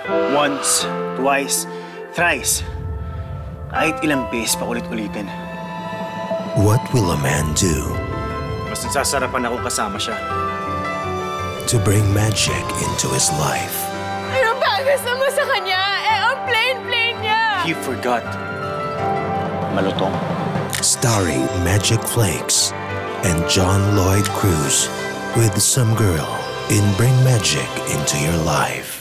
Once, twice, thrice. Kahit ilang beses pa ulit-ulitin. What will a man do? Mas nasasarapan ako kasama siya. To bring magic into his life. Ano ba gusto mo sa kanya? Ang plain niya! He forgot. Malutong. Starring Magic Flakes and John Lloyd Cruz with some girl in Bring Magic into Your Life.